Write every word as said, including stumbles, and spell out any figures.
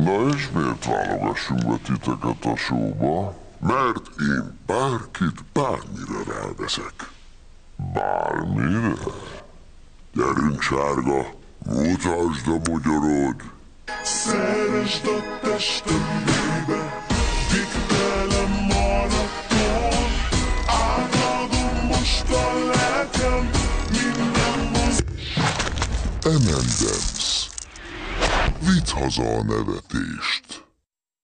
Na és miért válogassunk be titeket a showba? Mert én bárkit bármire ráveszek. Bármire? Gyerünk, sárga, mutasd a magyarod! Szeresd a testembe, vidd velem maraton, átadom most a lelkem, minden moz... em em Dance. Vidd haza a nevetést!